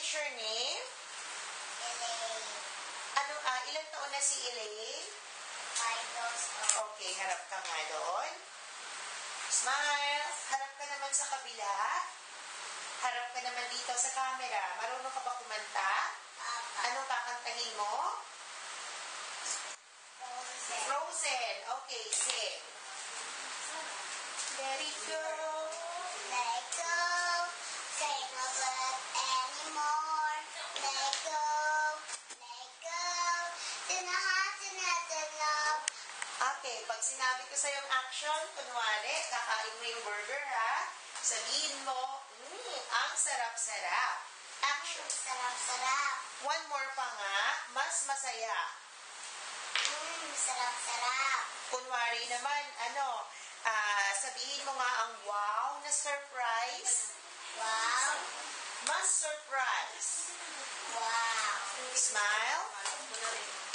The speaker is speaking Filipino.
is your name? Elaine. Ilang taon na si Elaine? 5 years old. Okay, harap ka nga doon. Smile. Harap ka naman sa kabila. Harap ka naman dito sa camera. Marunong ka ba kumanta? Papa. Anong kakantahin mo? Frozen. Frozen. Okay, sing. Let it go. Let go. Say no love anymore. Let go. Let go. Love. Okay, pag sinabi ko sa yung action, kunwari, kakain mo yung burger, ha? Sabihin mo, ang sarap-sarap. Action. Sarap-sarap. One more pa nga, mas masaya. Sarap-sarap. Kunwari naman, sabihin mo nga ang wow na surprise. Wow. Mas surprise. Wow. Smile.